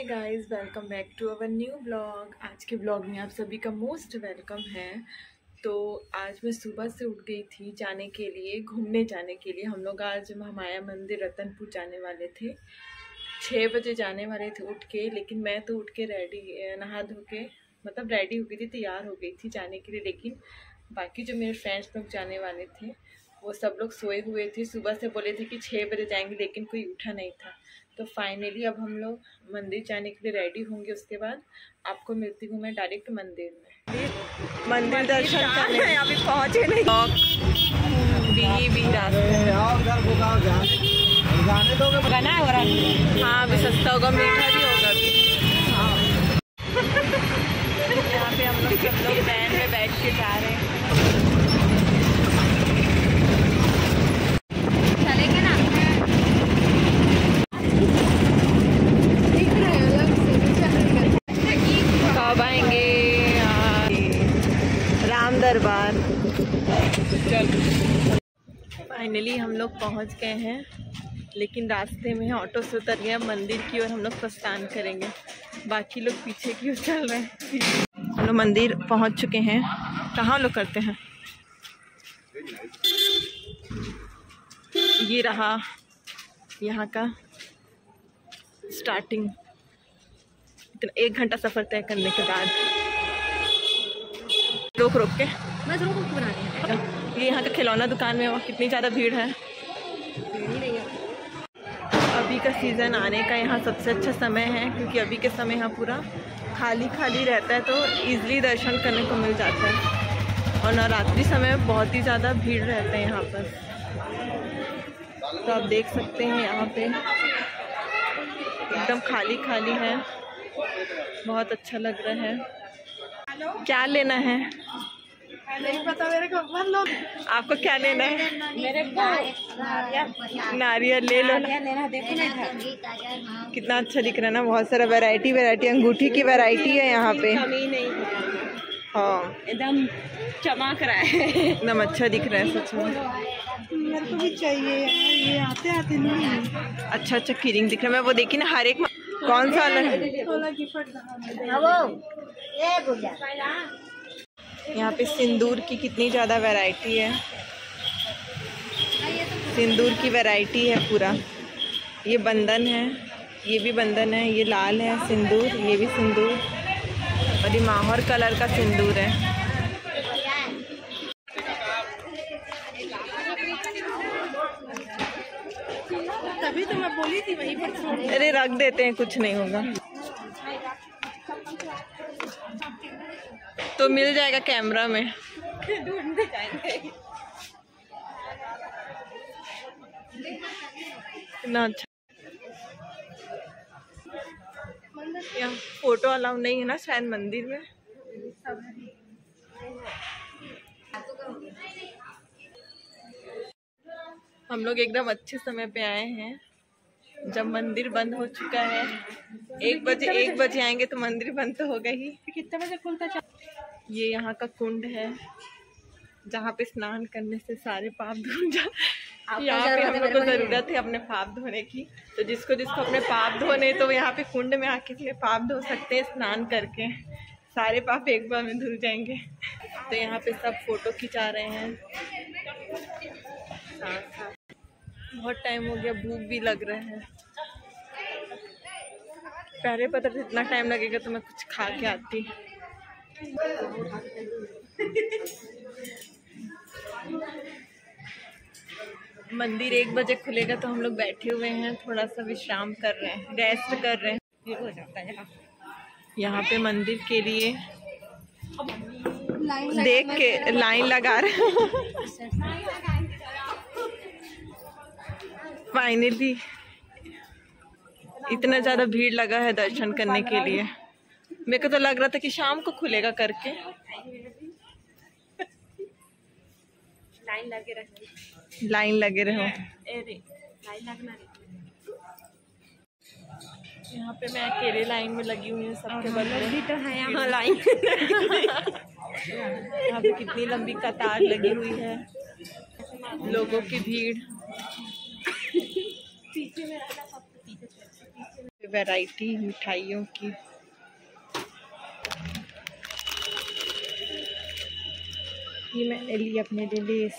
Hey guys, welcome back to our new blog. आज के blog में आप सभी का मोस्ट वेलकम है। तो आज मैं सुबह से उठ गई थी जाने के लिए, घूमने जाने के लिए। हम लोग आज महामाया मंदिर रतनपुर जाने वाले थे, 6 बजे जाने वाले थे उठ के। लेकिन मैं तो उठ के नहा धो के मतलब रेडी हो गई थी, तैयार हो गई थी जाने के लिए। लेकिन बाकी जो मेरे फ्रेंड्स लोग जाने वाले थे वो सब लोग सोए हुए थे। सुबह से बोले थे कि 6 बजे जाएंगे, लेकिन कोई उठा नहीं था। तो फाइनली अब हम लोग मंदिर जाने के लिए रेडी होंगे। उसके बाद आपको मिलती हूँ मैं डायरेक्ट मंदिर में। मंदिर दर्शन करने अभी पहुँचे नहीं, बना हो रहा। हाँ अभी सस्ता होगा, मीठा भी होगा अभी। यहाँ पे हम लोग सब लोग वैन में बैठ के जा रहे हैं। चलेंगे ना? कब आएंगे? राम दरबार। चल फाइनली हम लोग पहुँच गए हैं, लेकिन रास्ते में ऑटो से उतर गया मंदिर की ओर। हम लोग प्रस्थान करेंगे, बाकी लोग पीछे की ओर चल रहे हैं। हम लोग मंदिर पहुंच चुके हैं। कहाँ लोग करते हैं? ये रहा यहाँ का स्टार्टिंग। 1 घंटा सफ़र तय करने के बाद रोक रोक के बस रोक बना दिया। ये यहाँ का खिलौना दुकान में कितनी ज़्यादा भीड़ है। अभी का सीज़न आने का यहाँ सबसे अच्छा समय है, क्योंकि अभी के समय यहाँ पूरा खाली खाली रहता है, तो ईज़िली दर्शन करने को मिल जाता है। और नवरात्रि समय बहुत ही ज़्यादा भीड़ रहता है यहाँ पर। तो आप देख सकते हैं यहाँ पे एकदम खाली खाली है, बहुत अच्छा लग रहा है। क्या लेना है? नहीं पता मेरे को। आपको क्या लेना है? मेरे को नारियल ले लो ना। कितना अच्छा दिख रहा है ना, बहुत सारा वैरायटी अंगूठी की वैरायटी है यहाँ पे। हाँ एकदम चमक रहा है, एकदम अच्छा दिख रहा है सच में। मेरे को भी चाहिए यार, ये आते नहीं। अच्छा कीरिंग दिख रहा है। मैं वो देखी ना, हर एक कौन सा वाला है। यहाँ पे सिंदूर की कितनी ज़्यादा वैरायटी है। सिंदूर की वैरायटी है पूरा। ये बंधन है, ये भी बंधन है, ये लाल है सिंदूर, ये भी सिंदूर, और ये माहौर कलर का सिंदूर है। तभी तो मैं बोली थी वहीं पर छोड़। अरे रख देते हैं, कुछ नहीं होगा तो मिल जाएगा कैमरा में। ढूंढते जाएंगे। कितना अच्छा। यहाँ फोटो अलाउ नहीं है ना शायद मंदिर में। हम लोग एकदम अच्छे समय पे आए हैं, जब मंदिर बंद हो चुका है। 1 बजे आएंगे तो मंदिर बंद तो होगा ही। कितने बजे खुलता है? ये यहाँ का कुंड है, जहाँ पे स्नान करने से सारे पाप धुल जाते। यहाँ पे हम लोग को ज़रूरत है अपने पाप धोने की, तो जिसको अपने पाप धोने, तो यहाँ पे कुंड में आके अपने पाप धो सकते हैं। स्नान करके सारे पाप एक बार में धुल जाएंगे। तो यहाँ पे सब फोटो खिंचा रहे हैं। बहुत टाइम हो गया, भूख भी लग रहा है। पहले पता था इतना टाइम लगेगा तो मैं कुछ खा के आती। मंदिर 1 बजे खुलेगा, तो हम लोग बैठे हुए हैं, थोड़ा सा विश्राम कर रहे हैं, रेस्ट कर रहे हैं। हो जाता है यहाँ पे मंदिर के लिए देख के लाइन लगा रहे हैं। फाइनली इतना ज़्यादा भीड़ लगा है दर्शन करने के लिए। मेरे को तो लग रहा था कि शाम को खुलेगा करके। लाइन लगे रहो। यहाँ पे मैं अकेले लाइन में लगी हुई हूँ, सबके बदले भी तो है यहाँ लाइन। यहाँ पे कितनी लंबी कतार लगी हुई है, लोगों की भीड़। वैरायटी मिठाइयों की। ये मैंने ली अपने लिए लेस।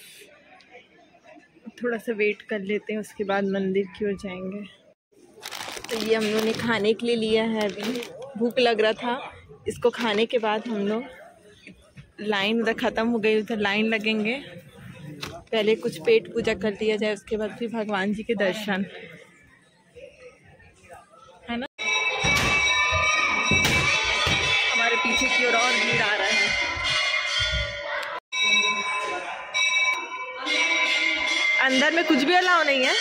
थोड़ा सा वेट कर लेते हैं, उसके बाद मंदिर की ओर जाएंगे। तो ये हम लोगों ने खाने के लिए लिया है, अभी भूख लग रहा था। इसको खाने के बाद हम लोग लाइन उधर ख़त्म हो गई, उधर लाइन लगेंगे। पहले कुछ पेट पूजा कर लिया जाए, उसके बाद फिर भगवान जी के दर्शन, है ना। हमारे पीछे की ओर और भीड़ आ रहा है। अंदर में कुछ भी अलाउ नहीं है।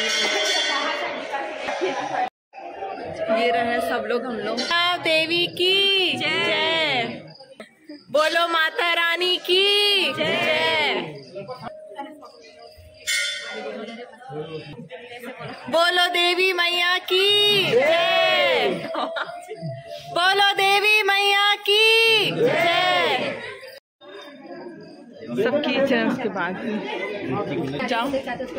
ये रहे सब लोग, हम लोग। देवी की जय, बोलो माता रानी की जय, बोलो देवी मैया की जय, बोलो देवी मैया की जय। सब खींच रहे हैं, उसके बाद जाओ।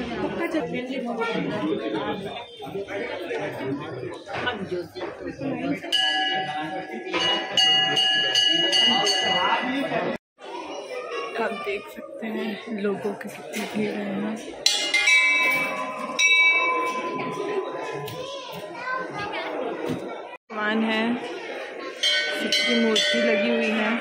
आप देख सकते हैं लोगों की कितनी भीड़ है ना। भगवान है, सबकी मूर्ति लगी हुई है।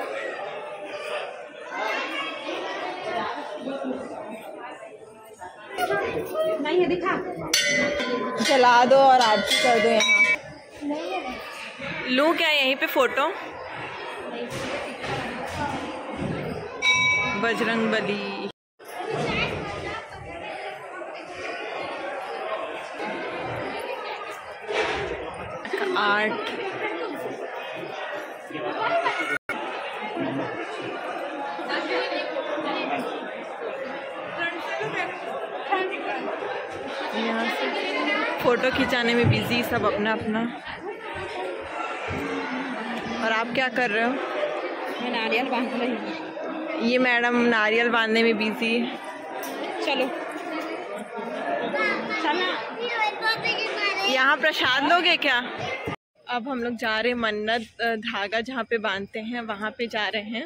नहीं है, दिखा चला दो और आरती कर दो। यहाँ लूँ क्या यहीं पे फोटो? बजरंग बली, आर्ट, यहाँ से फोटो खिंचाने में बिजी सब अपना अपना। और आप क्या कर रहे हो? मैं नारियल बांध रही हूँ। ये मैडम नारियल बांधने में बिजी है। चलो यहाँ प्रसाद लोगे क्या? अब हम लोग जा रहे हैं मन्नत धागा जहाँ पे बांधते हैं वहाँ पे जा रहे हैं।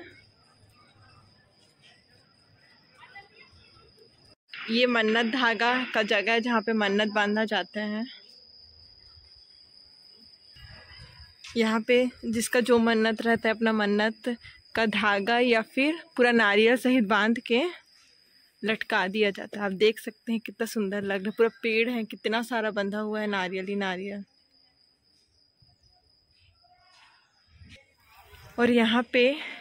ये मन्नत धागा का जगह है जहाँ पे मन्नत बांधा जाता है। यहाँ पे जिसका जो मन्नत रहता है, अपना मन्नत का धागा या फिर पूरा नारियल सहित बांध के लटका दिया जाता है। आप देख सकते हैं कितना सुंदर लग रहा है, पूरा पेड़ है, कितना सारा बंधा हुआ है नारियल ही नारियल। और यहाँ पे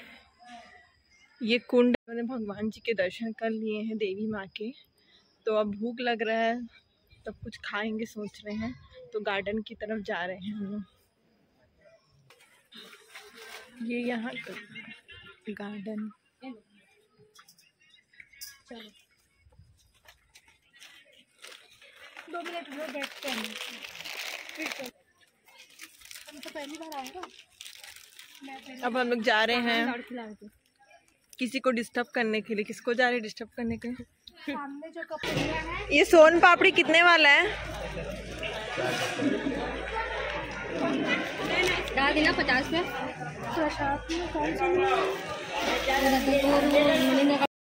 ये कुंड, मैंने भगवान जी के दर्शन कर लिए हैं, देवी माँ के। तो अब भूख लग रहा है, तब कुछ खाएंगे सोच रहे हैं, तो गार्डन की तरफ जा रहे हैं हम लोग। ये यहाँ गार्डन, चलो 2 मिनट में बैठते हैं। हम तो पहली बार आएगा। अब हम लोग जा रहे हैं किसी को डिस्टर्ब करने के लिए। किसको जा रहे हैं डिस्टर्ब करने के लिए? सामने जो कपड़े हैं, ये सोन पापड़ी कितने वाला है? डाल देना 50 में। प्रसाद में कौन सा